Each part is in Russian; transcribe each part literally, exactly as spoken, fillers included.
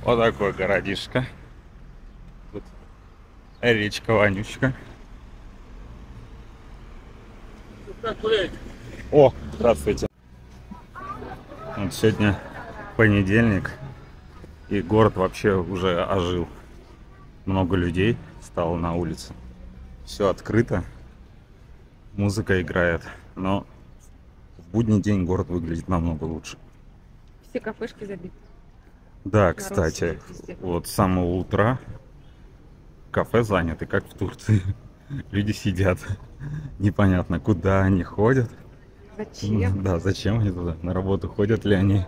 Вот такой городишко. Тут речка вонючка. О, здравствуйте. Вот сегодня понедельник, и город вообще уже ожил. Много людей стало на улице. Все открыто. Музыка играет. Но в будний день город выглядит намного лучше. Все кафешки забиты. Да, кстати, вот с самого утра кафе заняты, как в Турции. Люди сидят. Непонятно, куда они ходят. Зачем? Да, зачем они туда? На работу ходят ли они?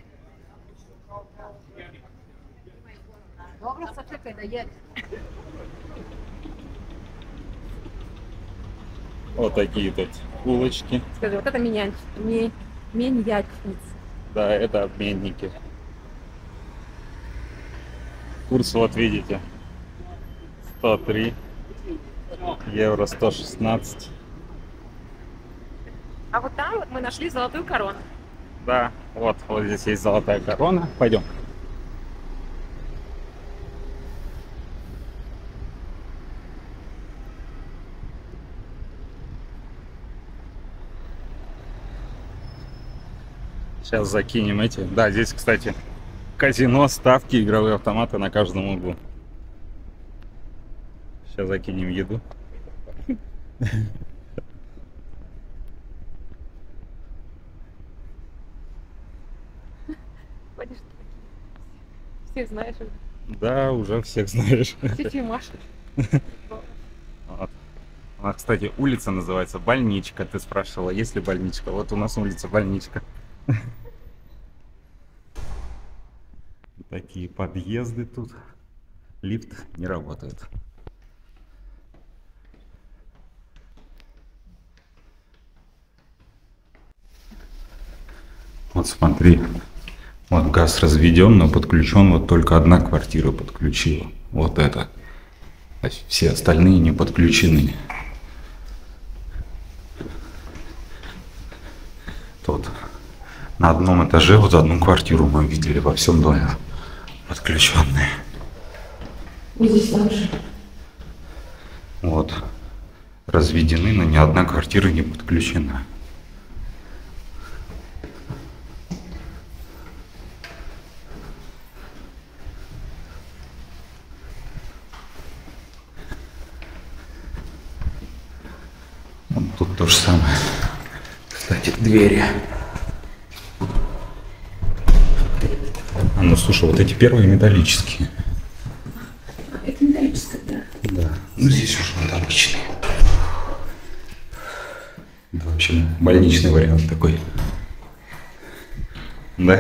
Вот такие тут улочки. Скажи, вот это меня, ми, миньячница. Да, это обменники. Курс, вот видите, сто три, евро сто шестнадцать. А вот там вот мы нашли золотую корону. Да, вот, вот здесь есть золотая корона. Пойдем. Сейчас закинем эти. Да, здесь, кстати, казино, ставки, игровые автоматы на каждом углу. Сейчас закинем еду. Всех знаешь. Да, уже всех знаешь. Тетя Маша. Вот. У нас, кстати, улица называется Больничка. Ты спрашивала, есть ли больничка? Вот у нас улица Больничка. Такие подъезды тут. Лифт не работает. Вот смотри. Вот газ разведен, но подключен. Вот только одна квартира подключила. Вот это. Все остальные не подключены. Тут на одном этаже вот одну квартиру мы видели во всем доме подключенные. Здесь лучше. Вот. Разведены, но ни одна квартира не подключена. Вот тут то же самое. Кстати, двери. А ну слушай, вот эти первые металлические. Это металлическое, да. Да. Ну здесь уже вот обычные. Да, в общем, больничный вариант такой. Да.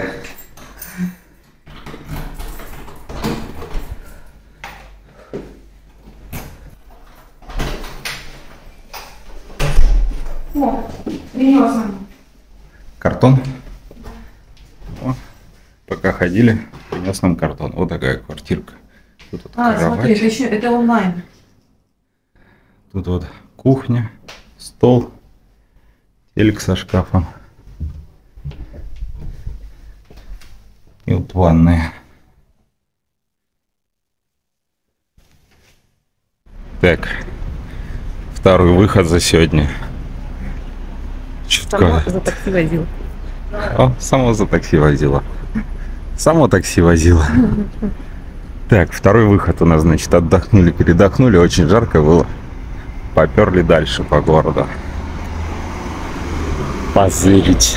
О, принес нам. Картон. О, пока ходили, принес нам картон. Вот такая квартирка. Тут вот А, кровать. смотри, это еще это онлайн. Тут вот кухня, стол, телек со шкафом. И вот ванная. Так, второй выход за сегодня. Само за такси возил. О, само за такси возила. Само такси возила. Так, второй выход у нас, значит, отдохнули, передохнули, очень жарко было. Поперли дальше по городу. Позырить.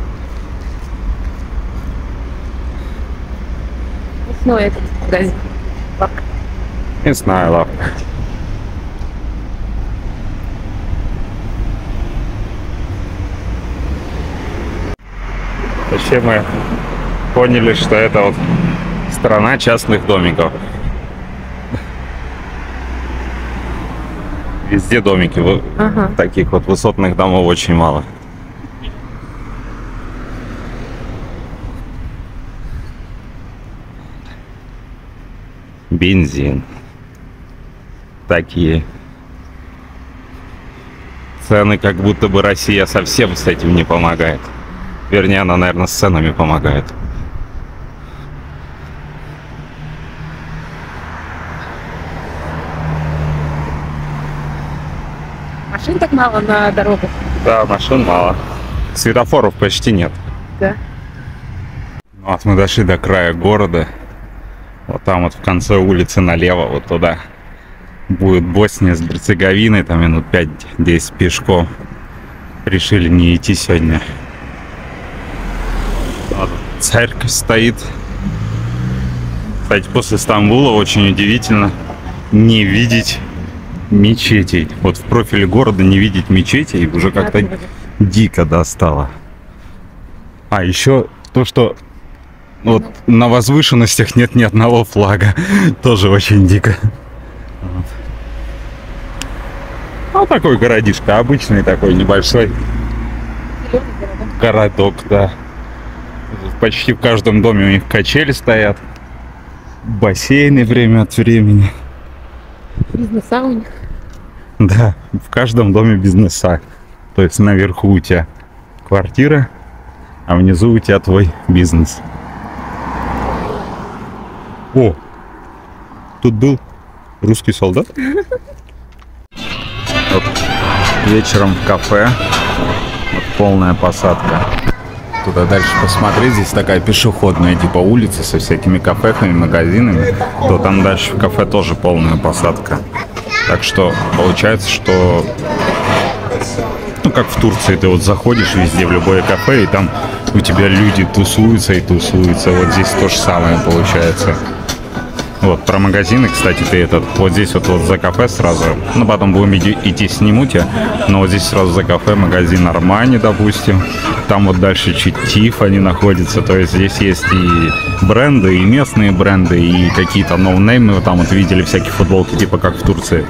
Ну, этот магазин. Мясная лавка. Вообще мы поняли, что это вот страна частных домиков. Везде домики. Ага. Таких вот высотных домов очень мало. Бензин. Такие цены, как будто бы Россия совсем с этим не помогает. Вернее, она, наверное, с ценами помогает. так мало на дорогах. Да, машин мало. Светофоров почти нет. Да. Вот мы дошли до края города. Вот там вот в конце улицы налево, вот туда будет Босния с Герцеговиной, там минут пять-десять пешком. Решили не идти сегодня. Вот церковь стоит. Кстати, после Стамбула очень удивительно не видеть мечетей. Вот в профиле города не видеть мечетей уже как-то дико достало. А еще то, что вот на возвышенностях нет ни одного флага. Тоже очень дико. Вот. Ну, такой городишко, обычный такой небольшой городок, да. Почти в каждом доме у них качели стоят. Бассейны время от времени. Бизнеса у них. Да, в каждом доме бизнеса. То есть наверху у тебя квартира, а внизу у тебя твой бизнес. О, тут был русский солдат. Вот вечером в кафе. Вот полная посадка. Туда дальше посмотреть, здесь такая пешеходная типа улица со всякими кафехами, магазинами. То там дальше в кафе тоже полная посадка. Так что получается, что ну как в Турции, ты вот заходишь везде в любое кафе, и там у тебя люди тусуются и тусуются. Вот здесь то же самое получается. Вот, про магазины, кстати, ты этот, вот здесь вот, вот за кафе сразу, ну, потом будем иди, идти сниму тебя, но вот здесь сразу за кафе магазин Армани, допустим, там вот дальше чуть Тиффани находится, то есть здесь есть и бренды, и местные бренды, и какие-то ноунеймы, там вот видели всякие футболки, типа как в Турции.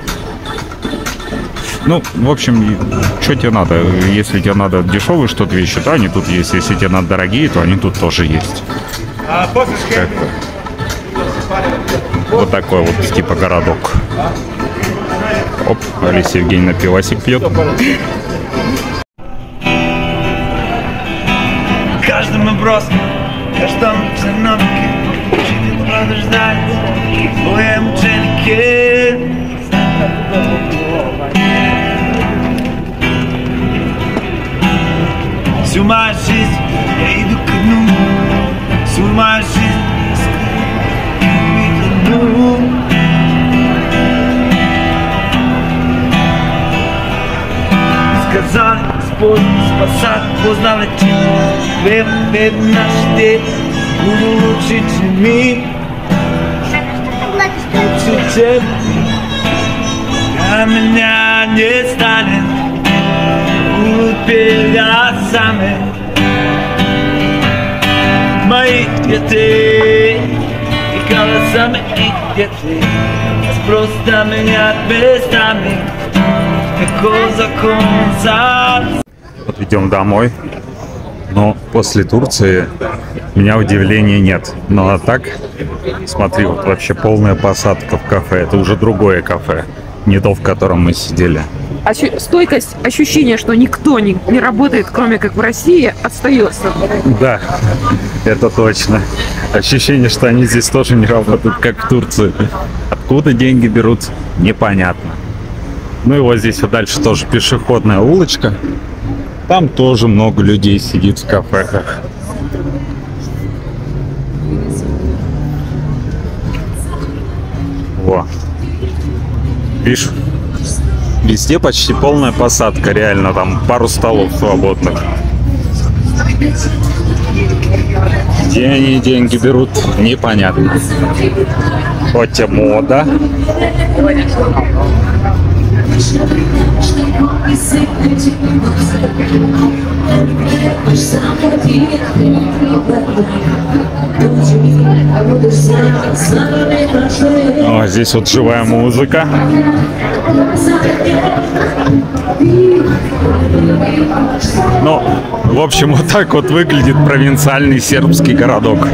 Ну, в общем, что тебе надо? Если тебе надо дешевые что-то вещи, то они тут есть, если тебе надо дорогие, то они тут тоже есть. Как-то. Вот такой вот типа городок. Оп, Алиса Евгеньевна пивасик пьет. Каждому бросу, каждому чиновнике жить подождать своем ученике. Всю мою жизнь я иду ко дну, всю мою жизнь сказали, Господь спасать, познал летит. Век наш дед, буду лучше, чем мы. Лучше, чем а меня не станет. Будут перед сами мои дети. И голосами их дети просто менять местами. Какой закон за... Вот идем домой. Но после Турции у меня удивления нет. Ну а так, смотри, вот вообще полная посадка в кафе. Это уже другое кафе, не то, в котором мы сидели. Ощу... Стойкость, ощущение, что никто не, не работает, кроме как в России, остается. Да, это точно. Ощущение, что они здесь тоже не работают, как в Турции. Откуда деньги берут, непонятно. Ну и вот здесь вот дальше тоже пешеходная улочка. Там тоже много людей сидит в кафехах. Во. Видишь? Везде почти полная посадка, реально, там пару столов свободных. Где они деньги берут, непонятно. Хотя мода. О, здесь вот живая музыка. Ну, в общем, вот так вот выглядит провинциальный сербский городок.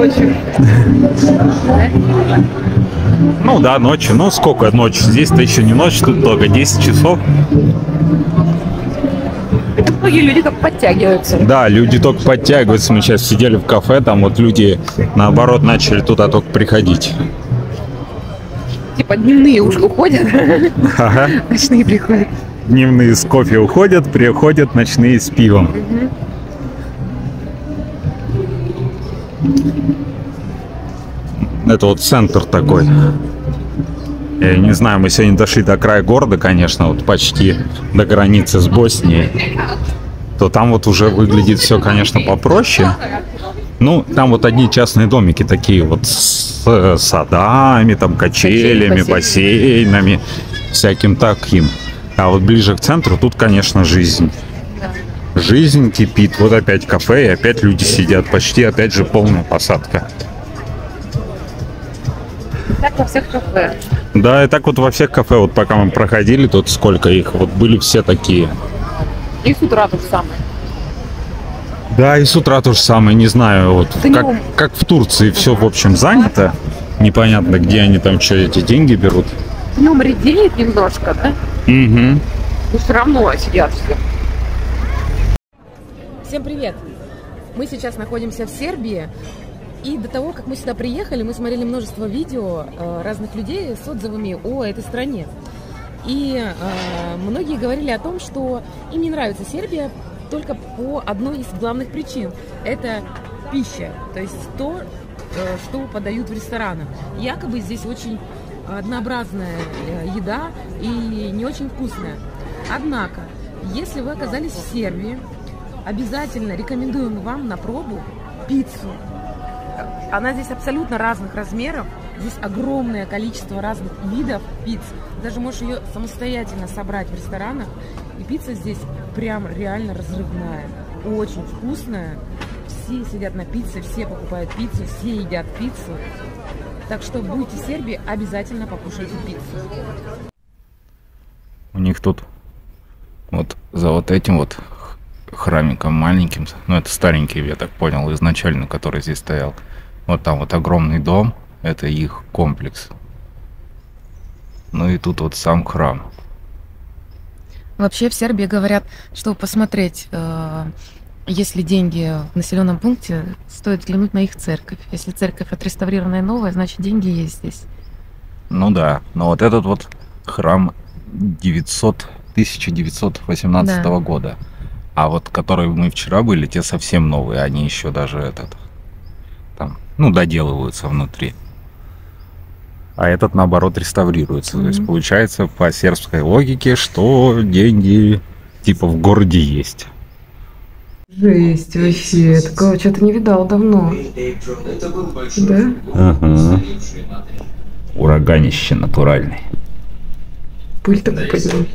Ну да, ночью. Ну сколько ночью? Здесь-то еще не ночь, тут только десять часов. Многие люди только подтягиваются. Да, люди только подтягиваются. Мы сейчас сидели в кафе, там вот люди, наоборот, начали туда только приходить. Типа дневные уже уходят, Ага. ночные приходят. дневные с кофе уходят, приходят ночные с пивом. Это вот центр такой. Я не знаю, мы сегодня дошли до края города, конечно, вот почти до границы с Боснией. То там вот уже выглядит все, конечно, попроще. Ну, там вот одни частные домики такие вот с садами, там качелями, бассейнами, всяким таким. А вот ближе к центру тут, конечно, жизнь. Жизнь кипит. Вот опять кафе, и опять люди сидят. Почти, опять же, полная посадка. Так во всех кафе. Да, и так вот во всех кафе, вот пока мы проходили, тут сколько их, вот были все такие. И с утра то же самое. Да, и с утра то же самое, не знаю, вот Да как, не... как в Турции все, в общем, занято. Непонятно, где они там что, эти деньги берут. Днем редеет немножко, да? Угу. Но все равно сидят все. Всем привет! Мы сейчас находимся в Сербии. И до того, как мы сюда приехали, мы смотрели множество видео э, разных людей с отзывами о этой стране. И э, многие говорили о том, что им не нравится Сербия только по одной из главных причин. Это пища, то есть то, э, что подают в ресторанах. Якобы здесь очень однообразная э, еда и не очень вкусная. Однако, если вы оказались в Сербии, обязательно рекомендуем вам на пробу пиццу. Она здесь абсолютно разных размеров. Здесь огромное количество разных видов пиц. Даже можешь ее самостоятельно собрать в ресторанах. И пицца здесь прям реально разрывная. Очень вкусная. Все сидят на пицце, все покупают пиццу, все едят пиццу. Так что будете в Сербии, обязательно покушайте пиццу. У них тут вот за вот этим вот храмиком маленьким, ну это старенький, я так понял, изначально, который здесь стоял. Вот там вот огромный дом, это их комплекс. Ну и тут вот сам храм. Вообще в Сербии говорят, что посмотреть, э, если деньги в населенном пункте, стоит взглянуть на их церковь. Если церковь отреставрированная новая, значит деньги есть здесь. Ну да, но вот этот вот храм тысяча девятьсот восемнадцатого да. года. А вот которые мы вчера были, те совсем новые, они еще даже этот там, ну, доделываются внутри. А этот, наоборот, реставрируется. Mm-hmm. То есть, получается, по сербской логике, что деньги, типа, в городе есть. Жесть вообще. Такого что-то не видал давно. Да? Ага. Ураганище натуральный. Пыль такой поднял.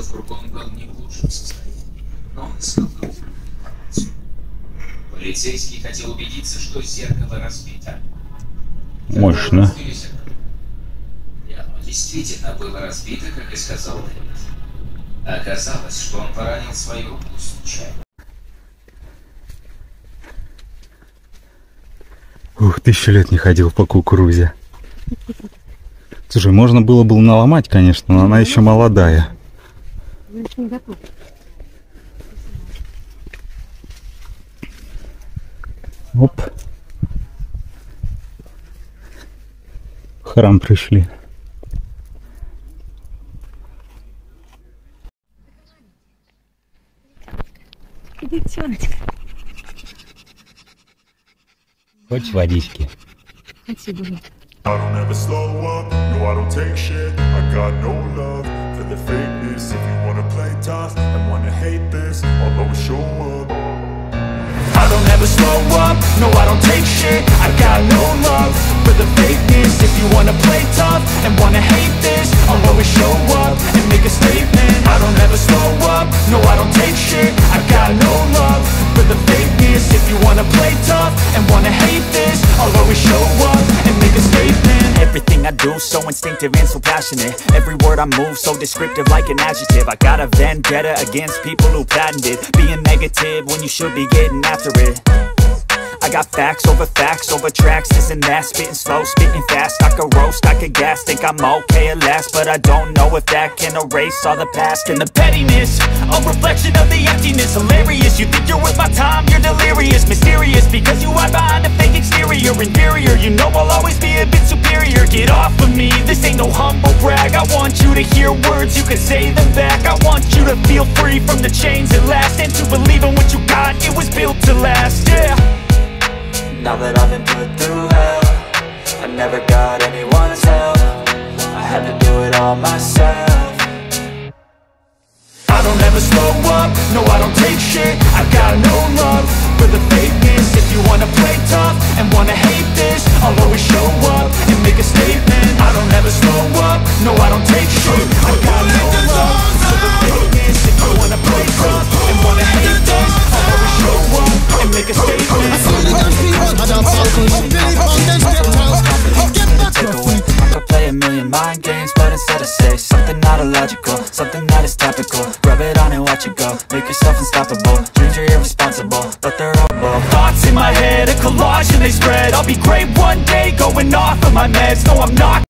Полицейский хотел убедиться, что зеркало разбито. Мощно. И оно действительно было разбито, как и сказал Дэвид. Оказалось, что он поранил свою руку случайно. Ух, тысячу лет не ходил по кукурузе. Слушай, можно было бы наломать, конечно, но она еще молодая. Оп. В храм пришли. Девчоночка. Хочешь водички? Спасибо. I don't ever slow up, no I don't take shit. I got no love for the fakeness. If you wanna play tough and wanna hate this, I'll always show up. I don't ever slow up, no I don't take shit. I got no love for the fakeness. If you wanna play tough and wanna hate this, I'll always show up and make a statement. I don't ever slow up, no I don't take shit. I got no love for the fakeness. If you wanna play tough and wanna hate this, I'll always show up and make a statement. Everything I do so instinctive and so passionate. Every word I move so descriptive like an adjective. I got a vendetta against people who patented being negative when you should be getting after it. I got facts over facts over tracks, this and that. Spitting slow, spitting fast, I could roast, I could gas. Think I'm okay at last, but I don't know if that can erase all the past. And the pettiness, a reflection of the emptiness. Hilarious, you think you're worth my time, you're delirious. Mysterious, because you hide behind a fake exterior. Inferior, you know I'll always be a bit superior. Get off of me, this ain't no humble brag. I want you to hear words, you can say them back. I want you to feel free from the chains at last, and to believe in what you got, it was built to last, yeah. Now that I've been put through hell, I never got anyone's help, I had to do it all myself. I don't ever slow up, no I don't take shit. I got no love for the fakeness. If you wanna play tough and wanna hate this, I'll always show up and make a statement. I don't ever slow up, no I don't take shit. I got no love for the fakeness. If you wanna play tough and wanna hate this, I'll always show up and make a statement. I could play a million mind games, but instead I say something not illogical, something that is topical. Rub it on and watch it go, make yourself unstoppable. Dreams are irresponsible, but they're all bull. Thoughts in my head, a collage and they spread. I'll be great one day, going off of my meds. No, I'm not.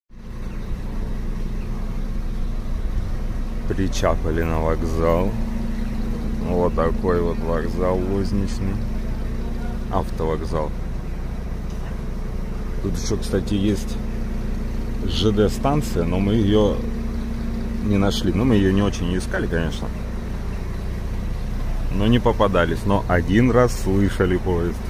Причапали на вокзал. Вот такой вот вокзал возничный. Автовокзал. Тут еще, кстати, есть ЖД-станция, но мы ее не нашли. Ну, мы ее не очень искали, конечно. Но не попадались. Но один раз слышали поезд.